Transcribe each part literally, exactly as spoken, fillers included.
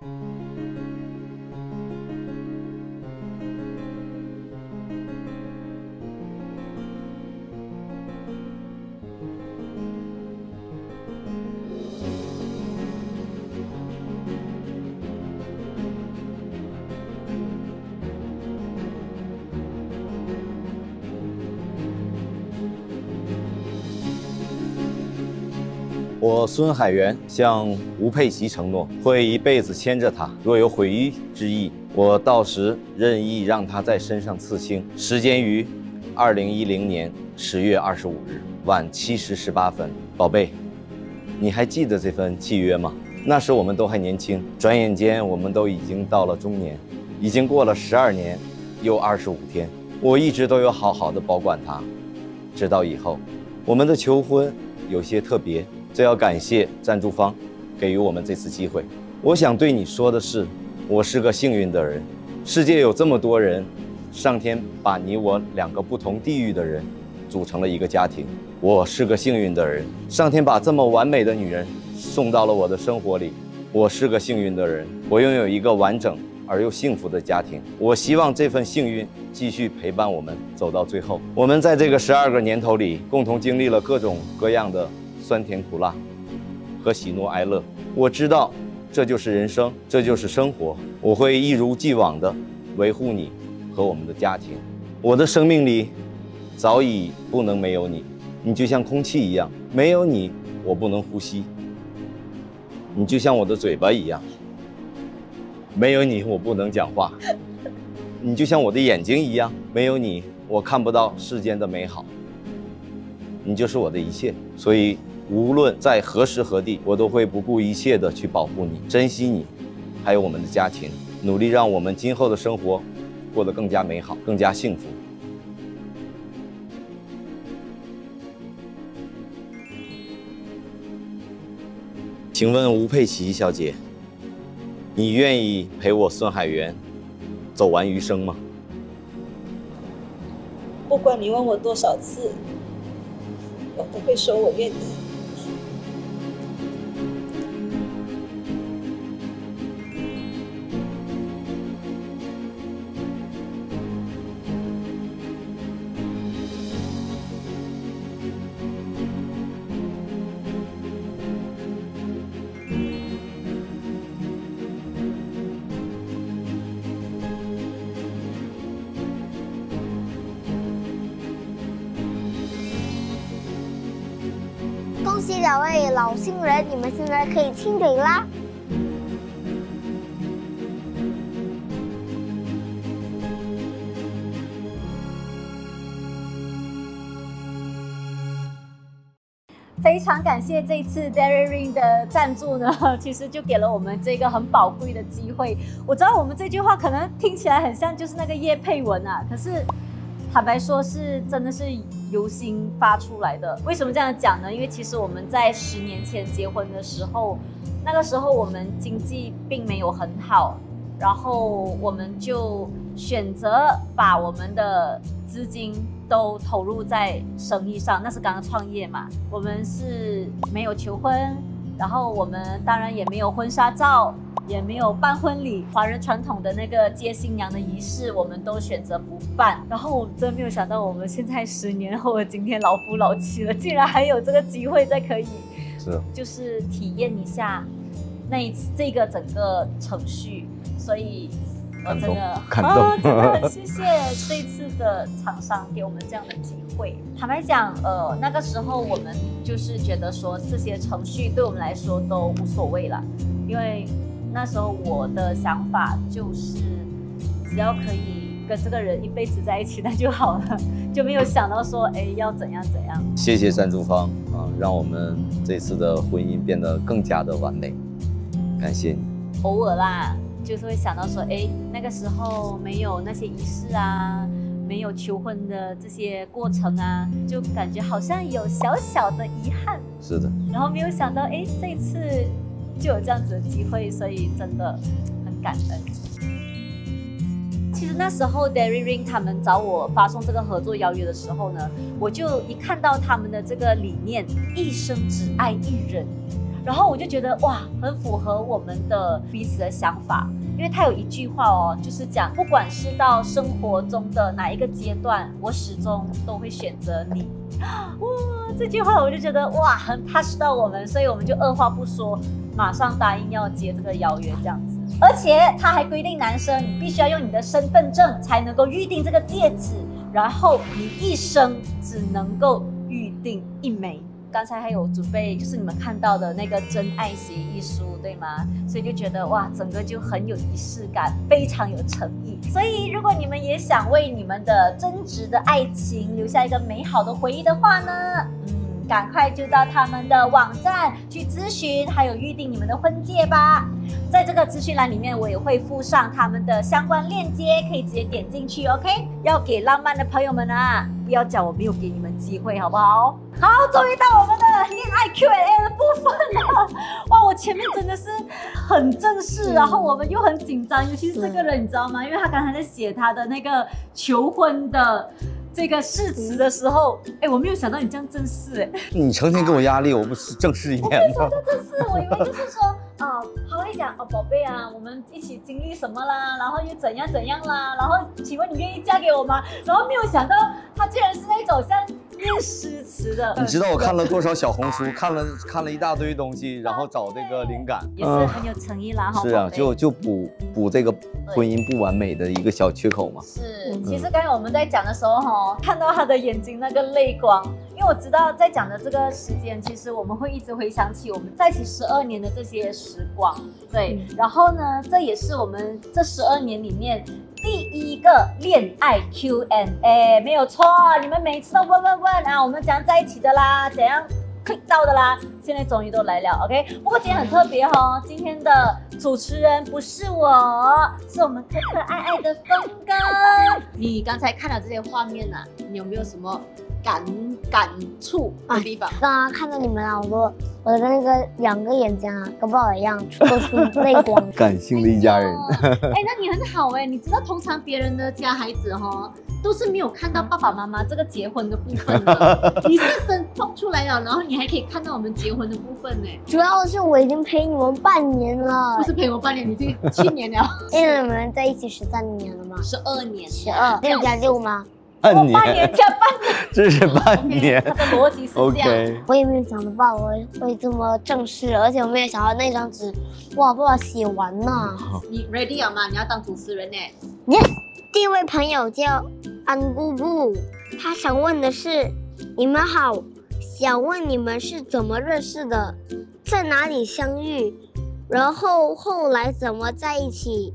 我孙海源向吴佩琦承诺，会一辈子牵着她。若有毁于之意，我到时任意让她在身上刺青。时间于二零一零年十月二十五日晚七时十八分。宝贝，你还记得这份契约吗？那时我们都还年轻，转眼间我们都已经到了中年，已经过了十二年又二十五天。我一直都有好好的保管它，直到以后，我们的求婚有些特别。这要感谢赞助方给予我们这次机会。我想对你说的是，我是个幸运的人。世界有这么多人，上天把你我两个不同地域的人组成了一个家庭。我是个幸运的人，上天把这么完美的女人送到了我的生活里。我是个幸运的人，我拥有一个完整而又幸福的家庭。我希望这份幸运继续陪伴我们走到最后。我们在这个十二个年头里，共同经历了各种各样的酸甜苦辣和喜怒哀乐。我知道这就是人生，这就是生活。我会一如既往地维护你和我们的家庭。我的生命里早已不能没有你，你就像空气一样，没有你我不能呼吸。你就像我的嘴巴一样，没有你我不能讲话。你就像我的眼睛一样，没有你我看不到世间的美好。你就是我的一切，所以无论在何时何地，我都会不顾一切的去保护你，珍惜你，还有我们的家庭，努力让我们今后的生活过得更加美好，更加幸福。请问吴佩琦小姐，你愿意陪我孙海源走完余生吗？ 不管你问我多少次，我都会说我愿意。 恭喜两位老新人，你们现在可以亲嘴啦！ 非常感谢这次 Dairy Ring 的赞助呢，其实就给了我们这个很宝贵的机会。我知道我们这句话可能听起来很像就是那个业配文啊，可是坦白说是真的是由心发出来的。为什么这样讲呢？因为其实我们在十年前结婚的时候，那个时候我们经济并没有很好，然后我们就选择把我们的资金都投入在生意上。那是刚刚创业嘛，我们是没有求婚，然后我们当然也没有婚纱照，也没有办婚礼，华人传统的那个接新娘的仪式，我们都选择不办。然后我真没有想到，我们现在十年后的今天老夫老妻了，竟然还有这个机会再可以， 是就是体验一下那一次这个整个程序，所以我真的感动， 啊，真的很谢谢这一次的厂商给我们这样的机会。坦白讲，呃，那个时候我们就是觉得说这些程序对我们来说都无所谓了，因为那时候我的想法就是，只要可以跟这个人一辈子在一起，那就好了，就没有想到说，哎，要怎样怎样。 谢谢赞助方啊，让我们这次的婚姻变得更加的完美，感谢你。 偶尔啦，就是会想到说，哎，那个时候没有那些仪式啊，没有求婚的这些过程啊，就感觉好像有小小的遗憾。 是的。 然后没有想到，哎，这一次就有这样子的机会，所以真的很感恩。其实那时候 Dairy Ring 他们找我发送这个合作邀约的时候呢，我就一看到他们的这个理念，一生只爱一人， 然后我就觉得哇，很符合我们的彼此的想法。因为他有一句话哦，就是讲，不管是到生活中的哪一个阶段，我始终都会选择你。哇，这句话我就觉得哇，很 touch 到我们，所以我们就二话不说，马上答应要接这个邀约这样子。而且他还规定男生，你必须要用你的身份证才能够预定这个戒指，然后你一生只能够预定一枚。刚才还有准备，就是你们看到的那个真爱协议书，对吗？所以就觉得哇，整个就很有仪式感，非常有诚意。所以如果你们也想为你们的真挚的爱情留下一个美好的回忆的话呢，嗯，赶快就到他们的网站去咨询，还有预定你们的婚戒吧。在这个资讯栏里面，我也会附上他们的相关链接，可以直接点进去 ，OK？ 要给浪漫的朋友们啊，不要讲我没有给你们机会，好不好？好，终于到我们的恋爱 Q and A 的部分了。哇，我前面真的是很正式，然后我们又很紧张，尤其是这个人，你知道吗？因为他刚才在写他的那个求婚的这个誓词的时候，哎，我没有想到你这样正式，哎， 你成天给我压力，我不是正式一点吗？ 这正式，我以为就是说。哦，他会讲哦，宝贝啊，我们一起经历什么啦，然后又怎样怎样啦，然后请问你愿意嫁给我吗？然后没有想到他竟然是那种像念诗词的。 你知道我看了多少小红书，看了看了一大堆东西，然后找这个灵感， 也是很有诚意啦。 是啊，就就补补这个婚姻不完美的一个小缺口嘛。 是，其实刚才我们在讲的时候哈，看到他的眼睛那个泪光。因为我知道在讲的这个时间，其实我们会一直回想起我们在一起十二年的这些时光，对。嗯、然后呢，这也是我们这十二年里面第一个恋爱 Q and A， 没有错。你们每次都问问问啊，我们怎样在一起的啦，怎样 click 到的啦，现在终于都来了 ，OK。不过今天很特别哦，今天的主持人不是我，是我们可可爱爱的峰哥。你刚才看到这些画面啊，你有没有什么？感感触的地方， 刚刚看到你们啊，我我的那个两个眼睛啊，跟宝宝一样，都出泪光。 感性的一家人。 哎、欸，那你很好哎、欸，你知道通常别人的家孩子哈，都是没有看到爸爸妈妈这个结婚的部分的。你是生放出来了，然后你还可以看到我们结婚的部分呢、欸。 主要是我已经陪你们半年了， 不是陪我半年，你已经七年了。 因为你们在一起十三年了吗？ 十二年， 十二六加六吗？ 半年， 半年加半年， 这是半年。 他的逻辑是这样。 Okay. 我也没有想到爸爸会这么正式，而且我没有想到那张纸，哇，爸爸写完了。 你 ready 了吗？你要当主持人呢 ？Yes。第一位朋友叫安姑姑，他想问的是：你们好，想问你们是怎么认识的，在哪里相遇，然后后来怎么在一起？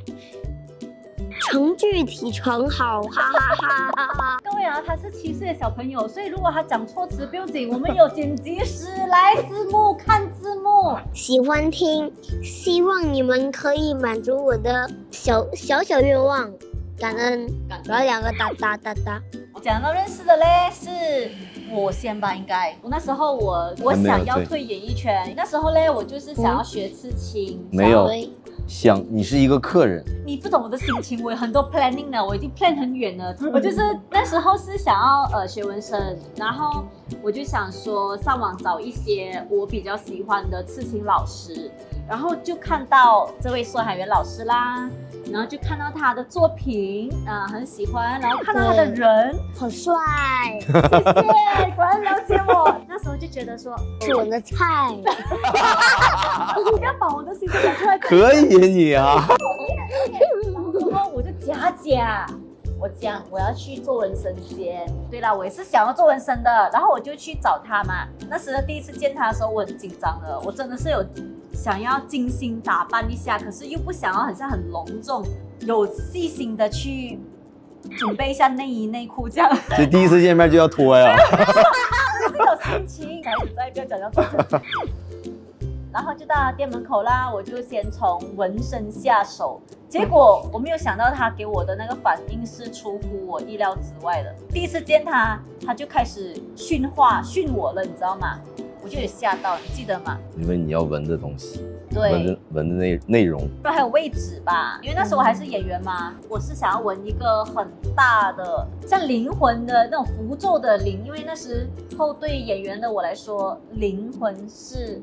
成具体成好，哈哈哈哈哈！ 各位啊，他是七岁的小朋友，所以如果他讲错词不用紧，我们有剪辑师来字幕看字幕。 喜欢听，希望你们可以满足我的小小小愿望，感恩。然后两个哒哒哒哒。 我讲到认识的嘞，是我先吧，应该。我那时候我我想要退演艺圈，那时候嘞我就是想要学刺青， 嗯、没有。想你是一个客人， 你不懂我的心情，我有很多 planning 了，我已经 plan 很远了。我就是那时候是想要呃学纹身，然后我就想说上网找一些我比较喜欢的刺青老师，然后就看到这位孙海源老师啦，然后就看到他的作品啊、呃，很喜欢，然后看到他的人好帅， 谢谢，果然了解我。那时候就觉得说是我的菜， 不要把我的心声讲出来。 可以你啊。 然后我就假假，我讲我要去做纹身先。对啦，我也是想要做纹身的，然后我就去找他嘛。那时第一次见他的时候，我很紧张的，我真的是有想要精心打扮一下，可是又不想要很像很隆重，有细心的去准备一下内衣内裤这样。 所以第一次见面就要脱呀？ 就是有心情，开始再不要讲要脱。然后就到店门口啦，我就先从纹身下手，结果我没有想到他给我的那个反应是出乎我意料之外的。第一次见他，他就开始训话训我了，你知道吗？我就有吓到，你记得吗？ 因为你要纹的东西， 对， 纹的纹的内内容， 不然还有位置吧，因为那时候我还是演员嘛，我是想要纹一个很大的像灵魂的那种符咒的灵，因为那时候对演员的我来说，灵魂是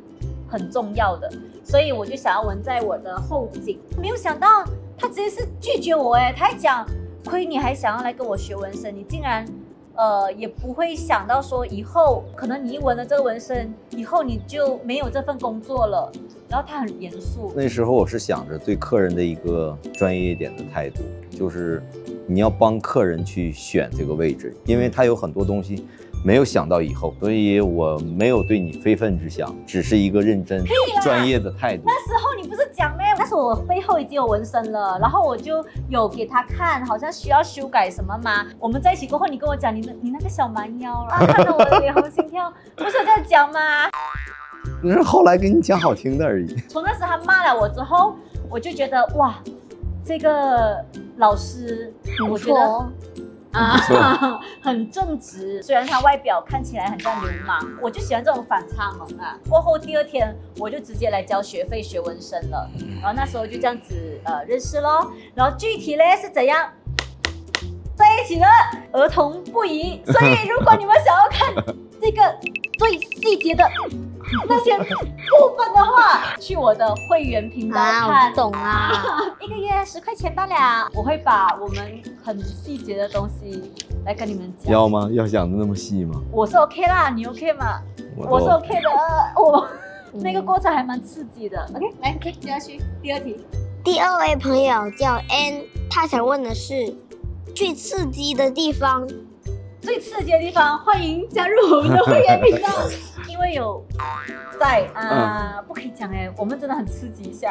很重要的，所以我就想要纹在我的后颈。没有想到他直接是拒绝我哎，他还讲亏你还想要来跟我学纹身，你竟然。呃，也不会想到说以后可能你一纹了这个纹身，以后你就没有这份工作了。然后他很严肃。 那时候我是想着对客人的一个专业一点的态度，就是你要帮客人去选这个位置，因为他有很多东西没有想到以后，所以我没有对你非分之想，只是一个认真专业的态度。 那时候你不是讲咩？那时候我背后已经有纹身了，然后我就有给他看，好像需要修改什么吗？我们在一起过后，你跟我讲你你那个小蛮腰啊，看到我的脸红心跳，不是有这样讲吗？ 只是后来跟你讲好听的而已。 从那时他骂了我之后，我就觉得哇，这个老师，我觉得。啊，很正直，虽然他外表看起来很像流氓，我就喜欢这种反差萌啊。过后第二天我就直接来交学费学纹身了，然后那时候就这样子呃认识咯。然后具体呢是怎样在一起的，儿童不宜。所以如果你们想要看这个最细节的那些部分的话，去我的会员频道看。 啊，我懂啊， 一个月十块钱罢了。我会把我们很细节的东西来跟你们讲。 要吗？要讲的那么细吗？ 我是 OK 啦，你 OK 吗？我, 我是 OK 的。我那个过程还蛮刺激的。OK， 来，接下去第二题。 第二位朋友叫 N， 他想问的是最刺激的地方。 最刺激的地方，欢迎加入我们的会员频道。因为有在啊、呃嗯，不可以讲哎，我们真的很刺激一下。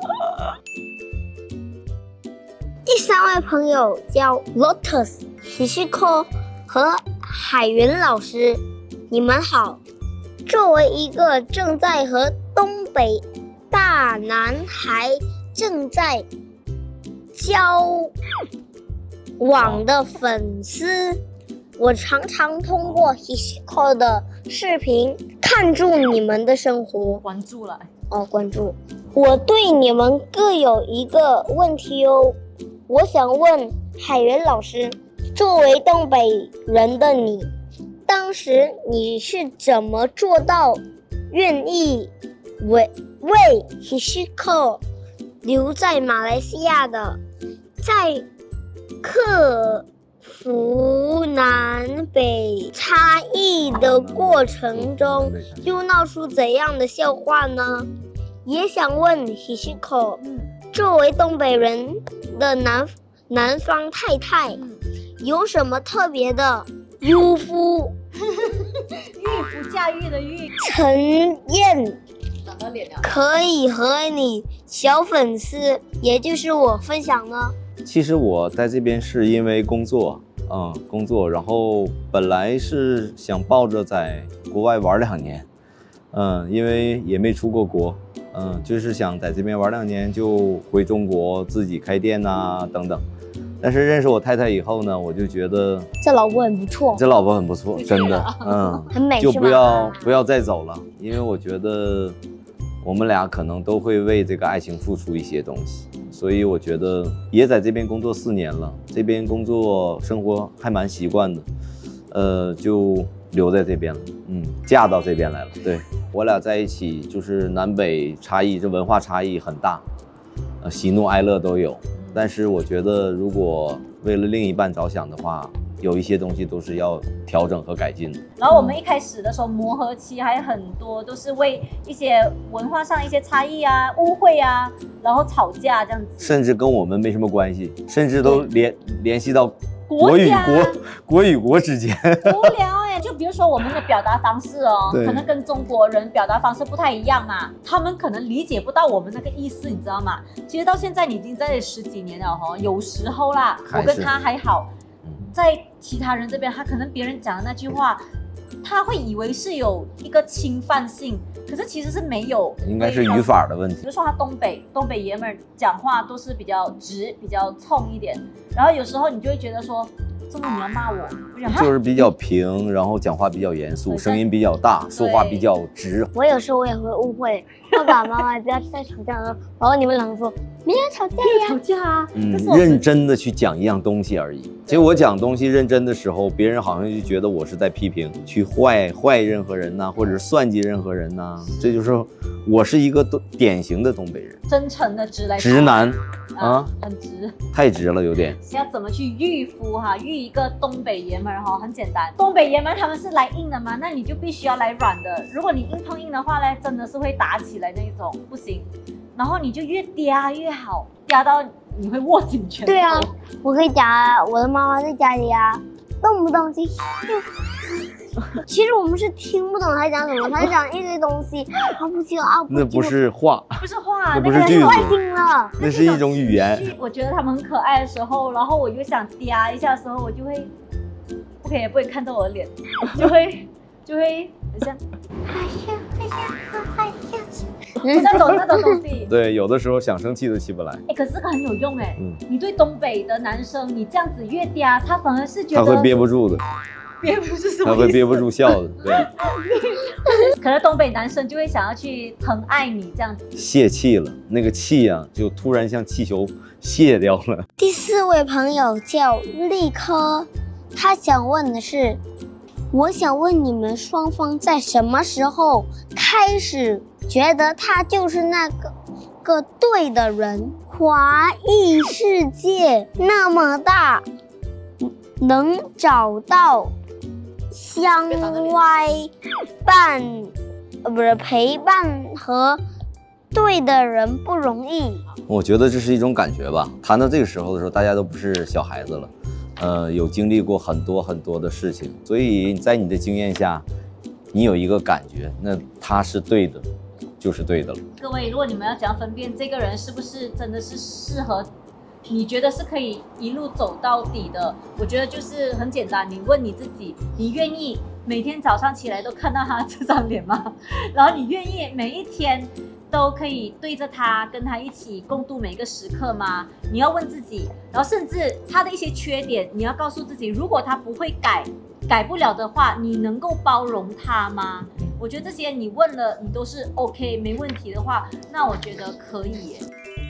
第三位朋友叫 Lotus Hishiko 和海源老师，你们好。作为一个正在和东北大男孩正在交往的粉丝，我常常通过 Hishiko 的视频看住你们的生活。 关注了哦，关注。我对你们各有一个问题哦，我想问海源老师，作为东北人的你，当时你是怎么做到愿意为为 Hishiko 留在马来西亚的？在克服南北差异的过程中，又闹出怎样的笑话呢？也想问 Hishiko， 作为东北人的南南方太太，有什么特别的渔夫？ 御夫驾驭的御。 陈燕可以和你小粉丝，也就是我分享呢？ 其实我在这边是因为工作，嗯，工作，然后本来是想抱着在国外玩两年，嗯，因为也没出过国，嗯，就是想在这边玩两年就回中国自己开店啊等等。但是认识我太太以后呢，我就觉得这老婆很不错， 这老婆很不错，真的，嗯， 很美， 就不要不要再走了，因为我觉得我们俩可能都会为这个爱情付出一些东西。所以我觉得也在这边工作四年了，这边工作生活还蛮习惯的，呃，就留在这边了，嗯，嫁到这边来了。对，我俩在一起就是南北差异，这文化差异很大，呃，喜怒哀乐都有。但是我觉得，如果为了另一半着想的话，有一些东西都是要调整和改进的。 然后我们一开始的时候磨合期还很多，都是为一些文化上一些差异啊、误会啊，然后吵架这样子， 甚至跟我们没什么关系，甚至都联联系到国与国、国与国之间。 无聊哎、欸，就比如说我们的表达方式哦，可能跟中国人表达方式不太一样嘛，他们可能理解不到我们那个意思，你知道吗？其实到现在你已经在十几年了哈，有时候啦，我跟他还好。在其他人这边，他可能别人讲的那句话，他会以为是有一个侵犯性，可是其实是没有， 应该是语法的问题。 比如说他东北东北爷们儿讲话都是比较直、比较冲一点，然后有时候你就会觉得说， 这么你要骂我？我想就是比较平，然后讲话比较严肃，声音比较大，说话比较直。 我有时候我也会误会，爸爸妈妈不要再吵架了，然后你们两个说没有吵架呀， 吵架啊， 嗯，认真的去讲一样东西而已。其实我讲东西认真的时候，别人好像就觉得我是在批评，去坏坏任何人呐、啊，或者是算计任何人呐、啊。这就是我是一个典型的东北人， 真诚的直来直男。 啊， 啊很直， 太直了，有点。 要怎么去御夫哈？御一个东北爷们儿哈，很简单。东北爷们儿他们是来硬的嘛，那你就必须要来软的。如果你硬碰硬的话呢，真的是会打起来那一种，不行。然后你就越嗲越好，嗲到你会握紧拳头。 对啊，我可以讲啊，我的妈妈在家里啊，动不动就。其实我们是听不懂他讲什么，他讲一堆东西，啊不就啊不就。 那不是话， 不是话， 那不是句子， 太听了， 那是一种语言。 我觉得他们很可爱的时候，然后我又想嗲一下的时候，我就会，不可以不会看到我的脸，就会就会很像，那种那种东西。 对，有的时候想生气都起不来。 哎，可是这个很有用哎。 嗯。 你对东北的男生，你这样子越嗲，他反而是觉得他会憋不住的。 憋不住什么？ 他会憋不住笑的，对。 可能东北男生就会想要去疼爱你这样子。泄气了，那个气啊，就突然像气球泄掉了。 第四位朋友叫立科，他想问的是，我想问你们双方在什么时候开始觉得他就是那个个对的人？华裔世界那么大，能找到相歪伴，呃，不是陪伴和对的人不容易。 我觉得这是一种感觉吧。谈到这个时候的时候，大家都不是小孩子了，呃，有经历过很多很多的事情，所以在你的经验下，你有一个感觉，那他是对的，就是对的了。 各位，如果你们要怎样分辨这个人是不是真的是适合？你觉得是可以一路走到底的？我觉得就是很简单，你问你自己，你愿意每天早上起来都看到他这张脸吗？然后你愿意每一天都可以对着他，跟他一起共度每一个时刻吗？你要问自己，然后甚至他的一些缺点，你要告诉自己，如果他不会改，改不了的话，你能够包容他吗？我觉得这些你问了，你都是 OK 没问题的话，那我觉得可以耶。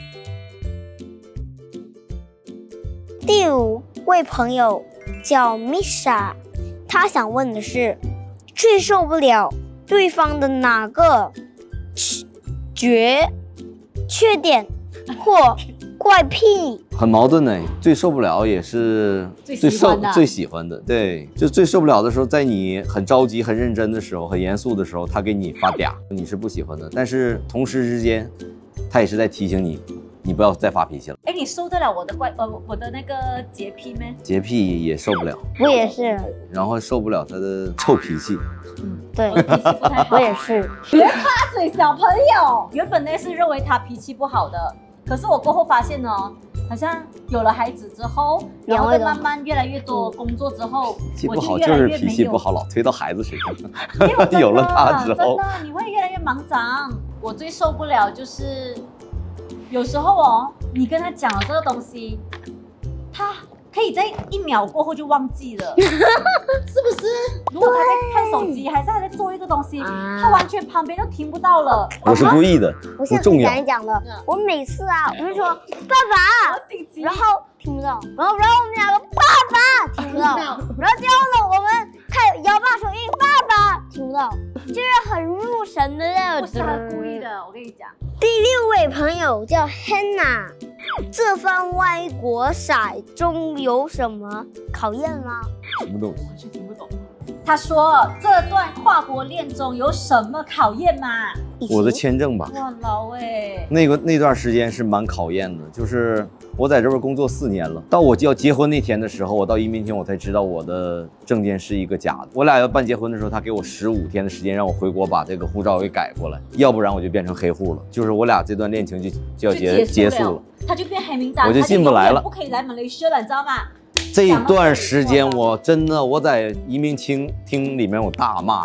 第五位朋友叫 Misha， 他想问的是，最受不了对方的哪个缺缺点或怪癖？ 很矛盾呢，最受不了也是最受最喜欢的。对，就最受不了的时候，在你很着急、很认真的时候、很严肃的时候，他给你发嗲，你是不喜欢的。但是同时之间，他也是在提醒你。你不要再发脾气了。 哎，你受得了我的怪呃我的那个洁癖吗？ 洁癖也受不了， 我也是。 然后受不了他的臭脾气。 嗯，对， 我脾气不太好。 我也是。 别插嘴，小朋友。原本呢是认为他脾气不好的，可是我过后发现哦，好像有了孩子之后，然后再慢慢越来越多工作之后， 脾气不好就是脾气不好，老推到孩子身上。 有了他之后， 真的你会越来越忙长。我最受不了就是。有时候哦，你跟他讲了这个东西，他可以在一秒过后就忘记了，是不是？如果他在看手机，还是他在做一个东西，啊、他完全旁边都听不到了。 我是故意的， 我现在讲一讲了。我每次啊，我就说爸爸，然后听不到，然后然后我们两个爸爸听不到，然后最后呢，我们看摇把手印，爸爸听不到，就是很入神的那种。 不是他故意的，我跟你讲。 第六位朋友叫 Hannah， 这番歪国骰中有什么考验吗？ 听不懂， 完全听不懂。他说这段跨国恋中有什么考验吗？ 我的签证吧。 哇，老哎， 那个那段时间是蛮考验的，就是我在这边工作四年了，到我就要结婚那天的时候，我到移民厅我才知道我的证件是一个假的。我俩要办结婚的时候，他给我十五天的时间让我回国把这个护照给改过来，要不然我就变成黑户了。就是我俩这段恋情就就要结结束了， 他就变黑名单， 我就进不来了， 不可以来马来西亚了，你知道吗？ 这一段时间我真的我在移民厅厅里面我大骂呀，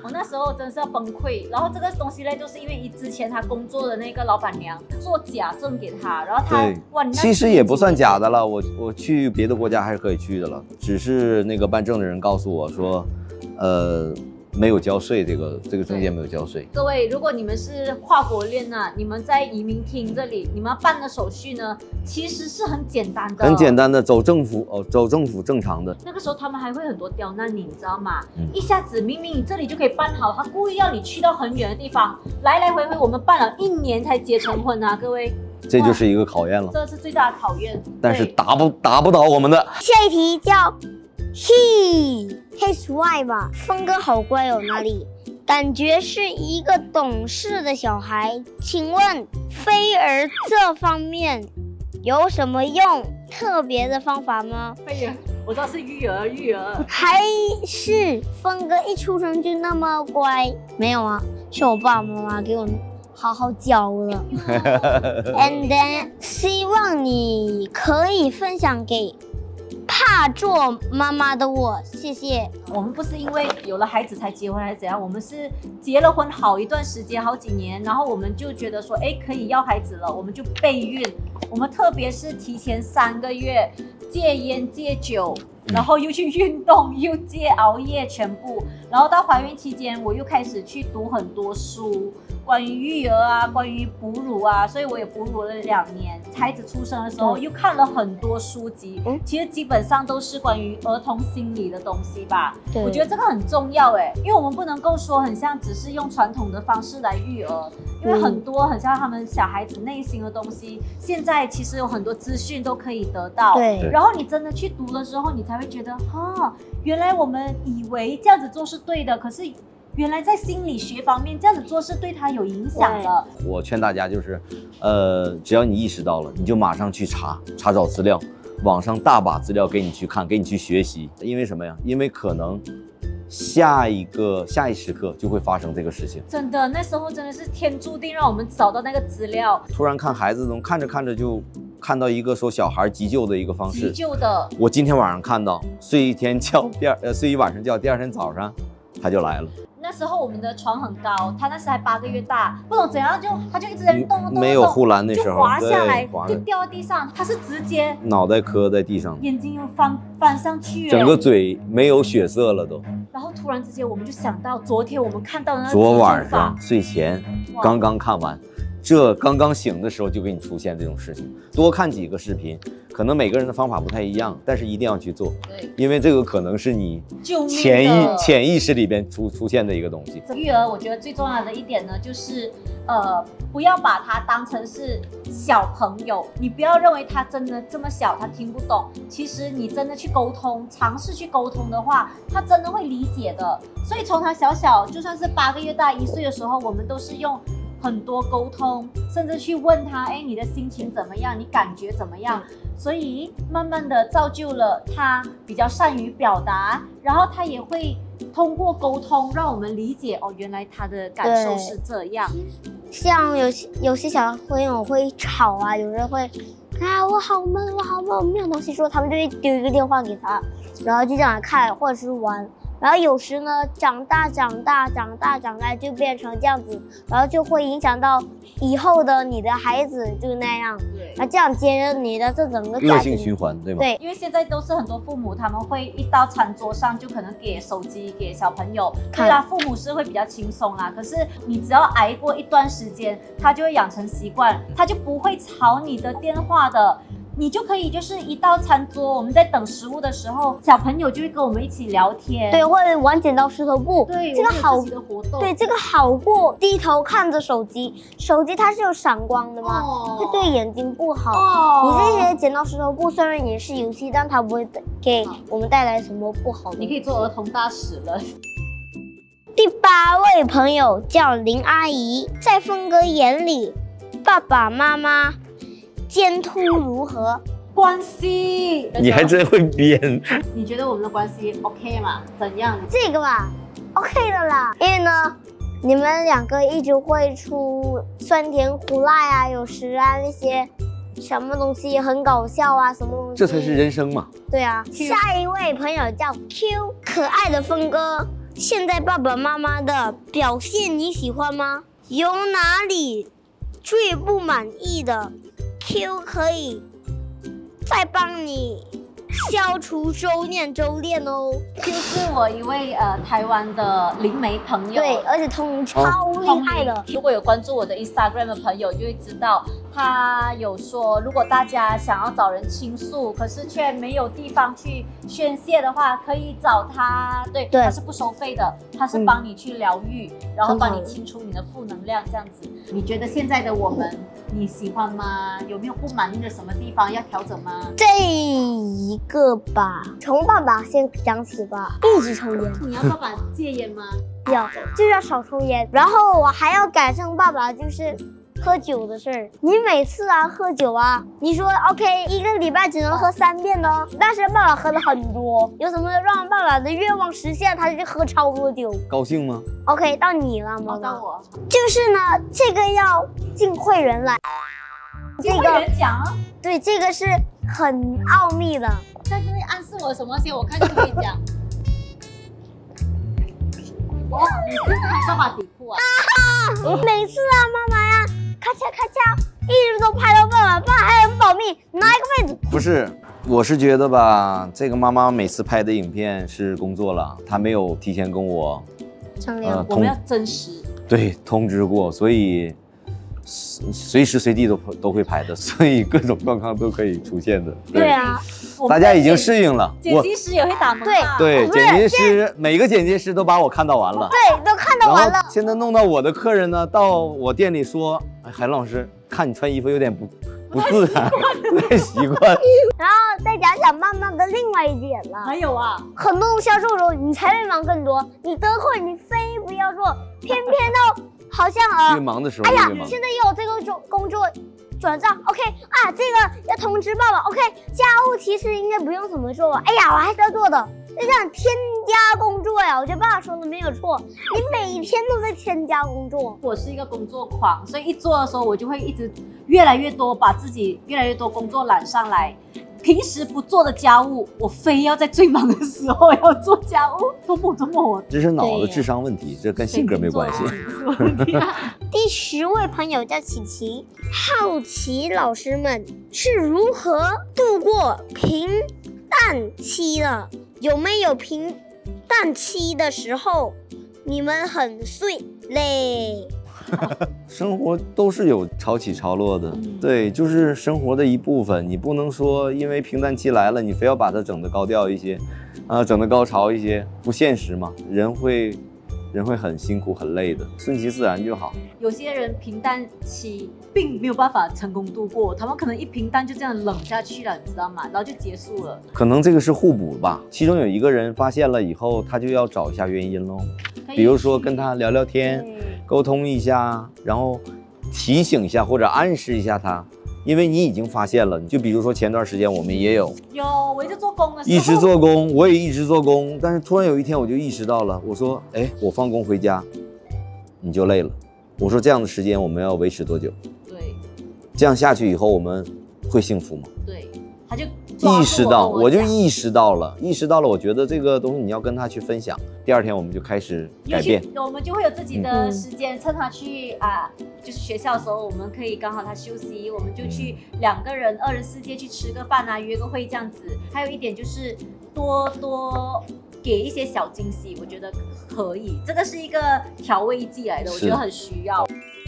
我那时候真的是要崩溃。然后这个东西呢，就是因为之前他工作的那个老板娘做假证给他，然后他对， 哇，你那其实也不算假的了。我我去别的国家还是可以去的了，只是那个办证的人告诉我说，呃。没有交税，这个这个中介没有交税。 各位，如果你们是跨国恋呢、啊，你们在移民厅这里，你们要办的手续呢，其实是很简单的， 很简单的，走政府哦，走政府正常的。 那个时候他们还会很多刁难你，你知道吗？嗯、一下子明明你这里就可以办好，他故意要你去到很远的地方，来来回回我们办了一年才结成婚啊，各位。 这就是一个考验了， 这是最大的考验。 但是打不打不倒我们的。 下一题叫 He His Why 吧，峰哥好乖哦，哪里？感觉是一个懂事的小孩。请问飞儿这方面有什么用特别的方法吗？ 飞儿，我知道是育儿，育儿。 还是峰哥一出生就那么乖？没有啊，是我爸爸妈妈给我好好教了。And then 希望你可以分享给怕做妈妈的我，谢谢。 我们不是因为有了孩子才结婚还是怎样，我们是结了婚好一段时间，好几年，然后我们就觉得说，哎，可以要孩子了，我们就备孕。我们特别是提前三个月戒烟戒酒，然后又去运动，又戒熬夜，全部。然后到怀孕期间，我又开始去读很多书。关于育儿啊，关于哺乳啊，所以我也哺乳了两年。孩子出生的时候，又看了很多书籍，嗯、其实基本上都是关于儿童心理的东西吧。我觉得这个很重要哎，因为我们不能够说很像只是用传统的方式来育儿，因为很多很像他们小孩子内心的东西，现在其实有很多资讯都可以得到。 对， 然后你真的去读了之后，你才会觉得，哈，原来我们以为这样子做是对的，可是。原来在心理学方面这样子做是对他有影响的。 我劝大家就是，呃，只要你意识到了，你就马上去查查找资料，网上大把资料给你去看，给你去学习。因为什么呀？因为可能下一个下一时刻就会发生这个事情。 真的，那时候真的是天注定让我们找到那个资料。 突然看孩子，怎么看着看着就看到一个说小孩急救的一个方式。 急救的。我今天晚上看到，睡一天觉，第二呃睡一晚上觉，第二天早上他就来了。 那时候我们的床很高，他那时还八个月大，不懂怎样就他就一直在动动动， 没有护栏那时候就滑下来，就掉在地上。他是直接脑袋磕在地上， 眼睛又翻翻上去， 整个嘴没有血色了都。 然后突然之间我们就想到，昨天我们看到的那昨晚上睡前刚刚看完，这刚刚醒的时候就给你出现这种事情。多看几个视频，可能每个人的方法不太一样，但是一定要去做， 对， 因为这个可能是你潜意潜意识里边出出现的一个东西。 育儿我觉得最重要的一点呢，就是呃，不要把它当成是小朋友，你不要认为他真的这么小，他听不懂。其实你真的去沟通，尝试去沟通的话，他真的会理解的。所以从他小小，就算是八个月大、一岁的时候，我们都是用很多沟通，甚至去问他，哎，你的心情怎么样？你感觉怎么样？所以慢慢的造就了他比较善于表达，然后他也会通过沟通让我们理解，哦，原来他的感受是这样。 像有些有些小朋友会吵啊，有人会啊我好闷，我好闷，我没有东西说，他们就会丢一个电话给他，然后就这样看或者是玩。然后有时呢，长大长大长大长大就变成这样子，然后就会影响到以后的你的孩子就那样，对，那这样接着你的这整个恶性循环，对吧？ 对，因为现在都是很多父母他们会一到餐桌上就可能给手机给小朋友，对啦，父母是会比较轻松啦。可是你只要挨过一段时间，他就会养成习惯，他就不会吵你的电话的。你就可以就是一到餐桌，我们在等食物的时候，小朋友就会跟我们一起聊天， 对，或者玩剪刀石头布， 对， 这个好的活动， 对，这个好过低头看着手机，手机它是有闪光的嘛，哦、会对眼睛不好。哦、你这些剪刀石头布虽然也是游戏，但它不会给我们带来什么不好的。 你可以做儿童大使了。 第八位朋友叫林阿姨，在峰哥眼里，爸爸妈妈监督如何关系？ 你还真会编。 你觉得我们的关系 OK 吗？怎样？ 这个吧 ，OK 的啦。因为呢，你们两个一直会出酸甜苦辣啊，有时啊那些什么东西很搞笑啊，什么东西。 这才是人生嘛。 对啊。下一位朋友叫 Q， 可爱的峰哥， 现在爸爸妈妈的表现你喜欢吗？有哪里最不满意的 ？Q 可以再帮你消除周念周练哦。 Q 是我一位呃台湾的灵媒朋友， 对，而且通灵超厉害的。 如果有关注我的 Instagram 的朋友就会知道，他有说，如果大家想要找人倾诉，可是却没有地方去宣泄的话，可以找他。对， 对他是不收费的，他是帮你去疗愈，嗯、然后帮你清除你的负能量，这样子。你觉得现在的我们，你喜欢吗？有没有不满意的什么地方要调整吗？ 这一个吧，从爸爸先讲起吧，一直抽烟。 你要爸爸戒烟吗？ 要，就是要少抽烟。然后我还要改正爸爸就是喝酒的事儿。你每次啊喝酒啊，你说 OK 一个礼拜只能喝三遍哦，但是爸爸喝了很多，有什么让爸爸的愿望实现，他就喝超多酒。 高兴吗 ？OK， 到你了，妈妈。 到我。 就是呢，这个要进会员来。 进会员讲啊？ 对，这个是很奥秘的。 在这里暗示我什么先？我看就可以讲。哇，你真的还爸爸底裤啊？ 每次啊，妈妈呀，咔嚓咔嚓，一直都拍到爸爸，爸还很保密，拿一个位置。 不是，我是觉得吧，这个妈妈每次拍的影片是工作了，她没有提前跟我商量、 呃， 我们要真实。 对，通知过，所以随时随地都都会拍的，所以各种状况都可以出现的。 对, 对啊。 大家已经适应了， 剪辑师也会打蒙吧？ 对，对，剪辑师每个剪辑师都把我看到完了， 对，都看到完了。 现在弄到我的客人呢，到我店里说，哎，海龙老师，看你穿衣服有点不不自然，不太习惯。 然后再讲讲妈妈的另外一点了， 还有啊， 很多销售中你才会忙更多，你得会你非不要做，偏偏到好像啊， 越忙的时候哎呀， 越忙现在又有这个工工作。转账 OK 啊，这个要通知爸爸 OK， 家务其实应该不用怎么做吧？哎呀，我还是要做的，就这样添加工作呀。我觉得爸爸说的没有错，你每天都在添加工作。 我是一个工作狂，所以一做的时候我就会一直越来越多，把自己越来越多工作揽上来。平时不做的家务，我非要在最忙的时候要做家务，多么多么我。 这是脑子智商问题，这跟性格没关系。 第十位朋友叫琪琪，好奇老师们是如何度过平淡期的？有没有平淡期的时候，你们很碎累？ 生活都是有潮起潮落的，嗯、对，就是生活的一部分。你不能说因为平淡期来了，你非要把它整得高调一些，啊、呃，整得高潮一些，不现实嘛。人会，人会很辛苦很累的，顺其自然就好。 有些人平淡期并没有办法成功度过，他们可能一平淡就这样冷下去了，你知道吗？然后就结束了。 可能这个是互补吧，其中有一个人发现了以后，他就要找一下原因喽。比如说跟他聊聊天，沟通一下，然后提醒一下或者暗示一下他，因为你已经发现了。就比如说前段时间我们也有， 有我一直做工的时候， 一直做工，我也一直做工，但是突然有一天我就意识到了，我说，哎，我放工回家，你就累了。我说这样的时间我们要维持多久？ 对， 这样下去以后我们会幸福吗？ 对，他就意识到，我就意识到了，意识到了。我觉得这个东西你要跟他去分享。第二天我们就开始改变， 我们就会有自己的时间，嗯、趁他去啊，就是学校的时候，我们可以刚好他休息，我们就去两个人二十四节去吃个饭啊，约个会这样子。还有一点就是多多给一些小惊喜，我觉得可以，这个是一个调味剂来的，我觉得很需要。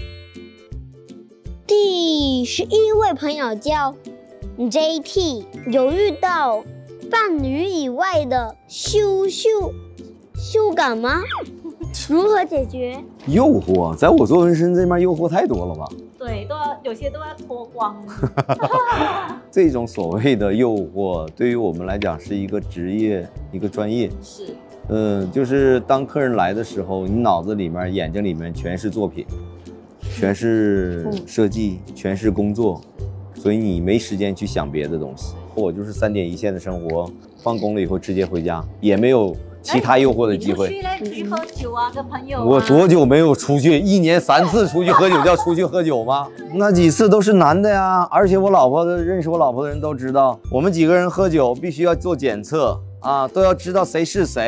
第十一位朋友叫 J T， 有遇到伴侣以外的羞羞羞感吗？如何解决？ 诱惑，在我做纹身这面诱惑太多了吧？ 对，都要有些都要脱光。 这种所谓的诱惑，对于我们来讲是一个职业，一个专业。 是。 嗯，就是当客人来的时候，你脑子里面、眼睛里面全是作品，全是设计，全是工作，所以你没时间去想别的东西。我就是三点一线的生活，放工了以后直接回家，也没有其他诱惑的机会。 你出去嘞，出去喝酒啊，跟朋友、啊。 我多久没有出去？一年三次出去喝酒叫出去喝酒吗？那几次都是男的呀，而且我老婆的认识我老婆的人都知道，我们几个人喝酒必须要做检测啊，都要知道谁是谁。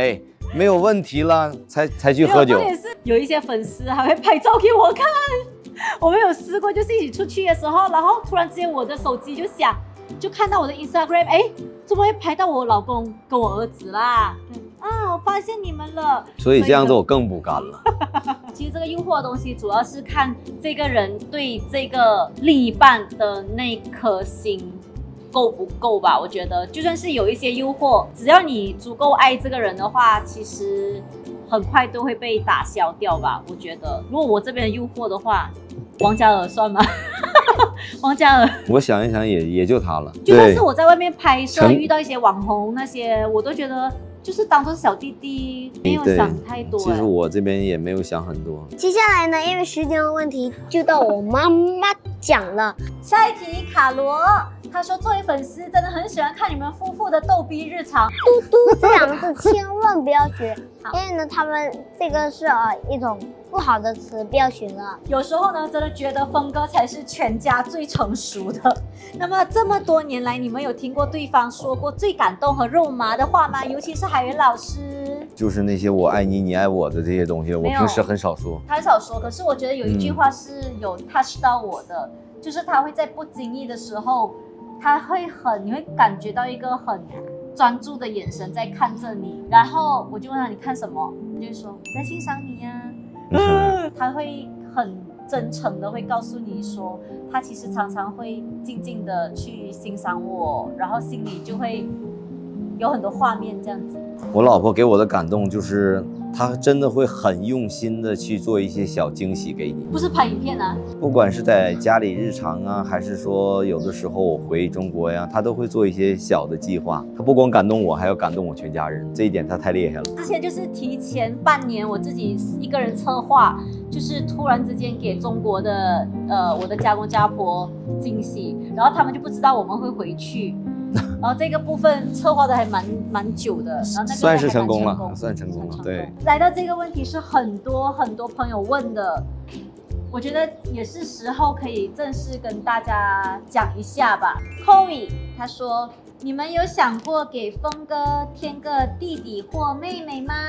没有问题了才才去喝酒。 重点是有一些粉丝还会拍照给我看。我们有试过，就是一起出去的时候，然后突然之间我的手机就响，就看到我的 Instagram， 哎，怎么会拍到我老公跟我儿子啦？啊，我发现你们了。 所以这样子我更不敢了。 其实这个诱惑的东西，主要是看这个人对这个另一半的那颗心够不够吧。我觉得，就算是有一些诱惑，只要你足够爱这个人的话，其实很快都会被打消掉吧。我觉得，如果我这边的诱惑的话，王嘉尔算吗？王嘉尔， 我想一想也也就他了。 就算是我在外面拍摄遇到一些网红那些，我都觉得就是当做小弟弟，没有想太多。 其实我这边也没有想很多。 接下来呢，因为时间的问题，就到我妈妈讲了。 下一题，卡罗他说，作为粉丝真的很喜欢看你们夫妇的逗逼日常。 嘟嘟这两个字千万不要学，因为呢，他们这个是呃一种不好的词，不要学了。 有时候呢，真的觉得峰哥才是全家最成熟的。那么这么多年来，你们有听过对方说过最感动和肉麻的话吗？尤其是海源老师， 就是那些我爱你，你爱我的这些东西，我平时很少说。 他很少说，可是我觉得有一句话是有 touch 到我的，嗯、就是他会在不经意的时候，他会很，你会感觉到一个很专注的眼神在看着你，然后我就问他你看什么，他就说我在欣赏你呀、啊。嗯、他会很真诚的会告诉你说，他其实常常会静静的去欣赏我，然后心里就会有很多画面这样子。 我老婆给我的感动就是，她真的会很用心的去做一些小惊喜给你， 不是拍影片啊， 不管是在家里日常啊，还是说有的时候我回中国呀，她都会做一些小的计划。她不光感动我，还要感动我全家人，这一点她太厉害了。 之前就是提前半年我自己一个人策划，就是突然之间给中国的呃我的家公家婆惊喜，然后他们就不知道我们会回去。然后这个部分策划的还蛮蛮久的，然后那个算是成功了，算成功了。对， 来到这个问题是很多很多朋友问的，我觉得也是时候可以正式跟大家讲一下吧。Chloe 他说，你们有想过给峰哥添个弟弟或妹妹吗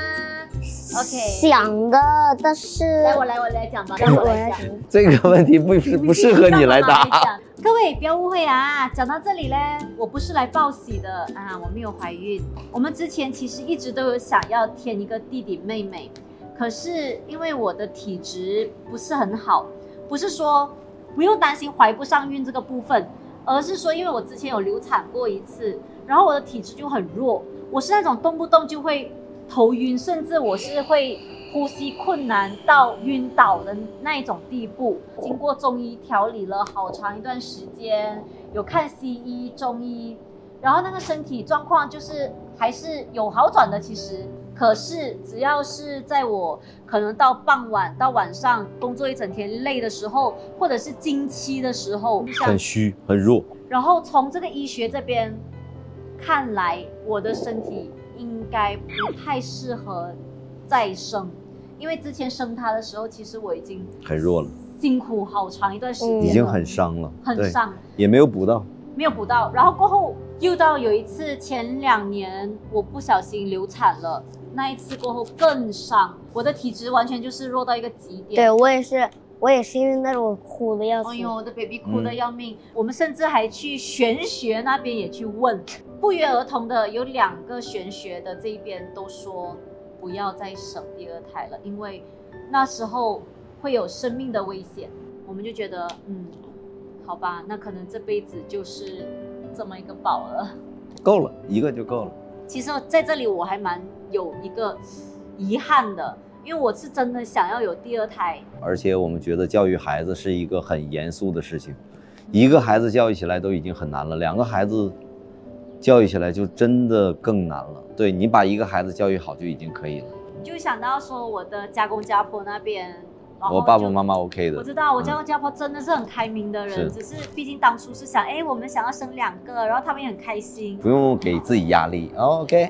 ？OK， 想的，但是来我来我来讲吧，让我来讲。 这个问题不是不适合你来答。 各位不要误会啊！讲到这里呢，我不是来报喜的啊，我没有怀孕。我们之前其实一直都有想要添一个弟弟妹妹，可是因为我的体质不是很好，不是说不用担心怀不上孕这个部分，而是说因为我之前有流产过一次，然后我的体质就很弱，我是那种动不动就会头晕，甚至我是会呼吸困难到晕倒的那一种地步。经过中医调理了好长一段时间，有看西医、中医，然后那个身体状况就是还是有好转的。其实，可是只要是在我可能到傍晚到晚上工作一整天累的时候，或者是经期的时候， 很虚很弱。 然后从这个医学这边看来，我的身体应该不太适合再生。因为之前生他的时候，其实我已经很弱了， 辛苦好长一段时间了， 已经很伤了， 很伤， 也没有补到， 没有补到。然后过后又到有一次，前两年我不小心流产了，那一次过后更伤，我的体质完全就是弱到一个极点。 对我也是，我也是因为那种哭的要死。 哎呦，我的 baby 哭的要命、嗯。我们甚至还去玄学那边也去问，不约而同的有两个玄学的这一边都说，不要再生第二胎了，因为那时候会有生命的危险。我们就觉得，嗯，好吧，那可能这辈子就是这么一个宝了， 够了，一个就够了。 其实在这里我还蛮有一个遗憾的，因为我是真的想要有第二胎， 而且我们觉得教育孩子是一个很严肃的事情，一个孩子教育起来都已经很难了，两个孩子教育起来就真的更难了。对，你把一个孩子教育好就已经可以了。 就想到说我的家公家婆那边， 我爸爸妈妈 OK 的。 我知道我家公家婆真的是很开明的人，嗯、只是毕竟当初是想，哎，我们想要生两个，然后他们也很开心， 不用给自己压力。OK。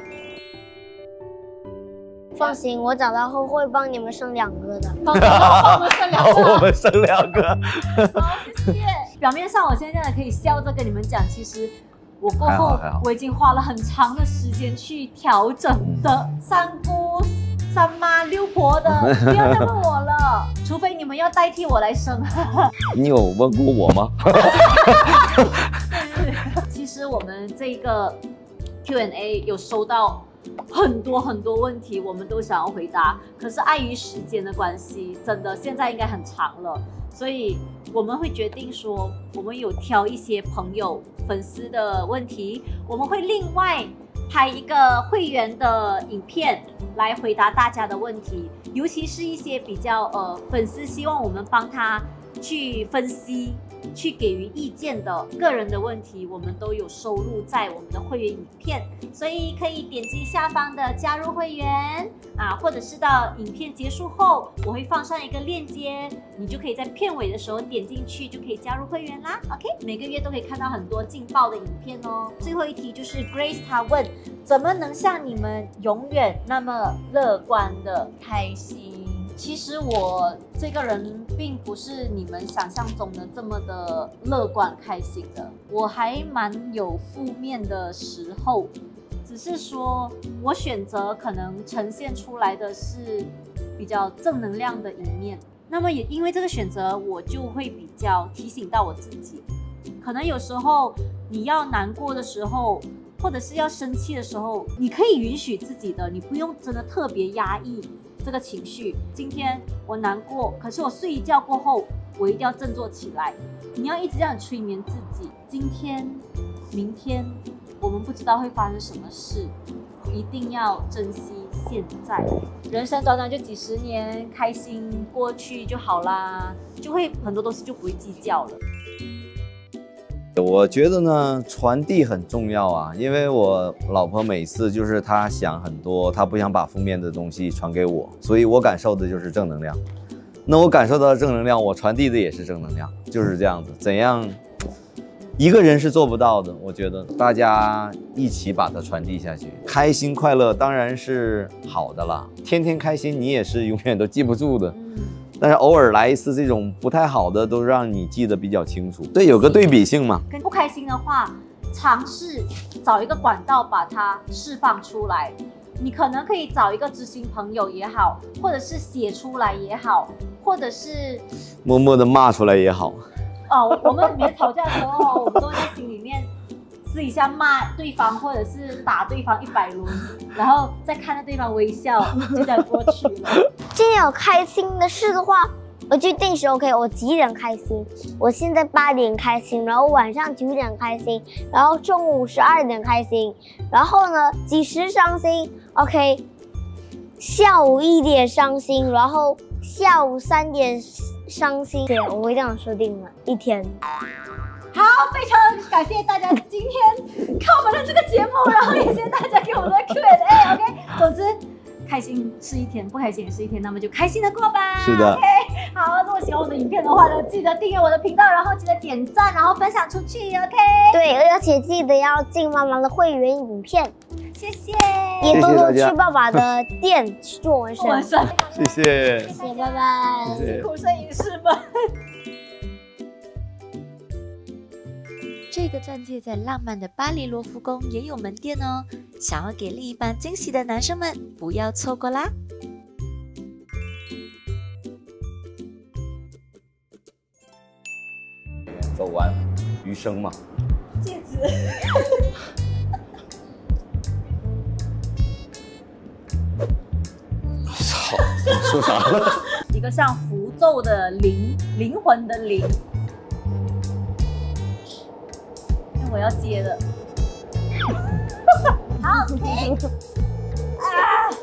放心，我长大后会帮你们生两个的。 帮我们生两个， 我们生两个。 好，谢谢。表面上我现在可以笑着跟你们讲，其实我过后我已经花了很长的时间去调整的。三姑、三妈、六婆的，不要再问我了，除非你们要代替我来生。 你有问过我吗？ 其实我们这个 Q and A 有收到很多很多问题，我们都想要回答，可是碍于时间的关系，真的现在应该很长了，所以我们会决定说，我们有挑一些朋友、粉丝的问题，我们会另外拍一个会员的影片来回答大家的问题，尤其是一些比较呃粉丝希望我们帮他去分析、去给予意见的个人的问题，我们都有收录在我们的会员影片，所以可以点击下方的加入会员啊，或者是到影片结束后，我会放上一个链接，你就可以在片尾的时候点进去，就可以加入会员啦。OK， 每个月都可以看到很多劲爆的影片哦。最后一题就是 Grace 她问，怎么能像你们永远那么乐观的开心？其实我这个人并不是你们想象中的这么的乐观开心的，我还蛮有负面的时候，只是说我选择可能呈现出来的是比较正能量的一面。那么也因为这个选择，我就会比较提醒到我自己，可能有时候你要难过的时候，或者是要生气的时候，你可以允许自己的，你不用真的特别压抑这个情绪。今天我难过，可是我睡一觉过后，我一定要振作起来。你要一直这样催眠自己。今天、明天，我们不知道会发生什么事，一定要珍惜现在。人生短短就几十年，开心过去就好啦，就会很多东西就不会计较了。 我觉得呢，传递很重要啊，因为我老婆每次就是她想很多，她不想把负面的东西传给我，所以我感受的就是正能量。那我感受到的正能量，我传递的也是正能量，就是这样子。怎样一个人是做不到的，我觉得大家一起把它传递下去，开心快乐当然是好的啦。天天开心，你也是永远都记不住的。但是偶尔来一次这种不太好的，都让你记得比较清楚。对，有个对比性嘛。 跟不开心的话，尝试找一个管道把它释放出来。你可能可以找一个知心朋友也好，或者是写出来也好，或者是默默的骂出来也好。 哦，我们每次吵架的时候，我们都在心里面私底下骂对方，或者是打对方一百轮，然后再看着对方微笑，就这样过去了。 今天有开心的事的话，我就定时 OK， 我几点开心？我现在八点开心，然后晚上九点开心，然后中午十二点开心，然后呢几时伤心 ？OK， 下午一点伤心，然后下午三点伤心。对，我会这样设定了一天。 好，非常感谢大家今天看我们的这个节目，然后也谢谢大家给我们的 Q and A。OK， 总之开心是一天，不开心也是一天，那么就开心的过吧。 是的。 OK， 好，如果喜欢我的影片的话呢，记得订阅我的频道，然后记得点赞，然后分享出去。OK。对， 而且记得要进妈妈的会员影片。 谢谢。 也多多去爸爸的店去做纹身。 纹身。 谢谢。 谢谢，拜拜。 辛苦摄影师们。 这个钻戒在浪漫的巴黎罗浮宫也有门店哦，想要给另一半惊喜的男生们，不要错过啦！ 走完余生嘛。 戒指。 操，你说啥了？ 一个像符咒的灵，灵魂的灵。我要接的，好，停啊！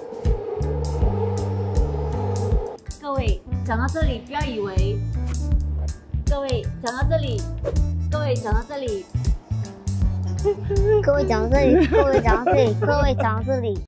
各位讲到这里，不要以为，各位讲到这里，各位讲到这里， 各位讲到这里，各位讲到这里，各位讲到这里。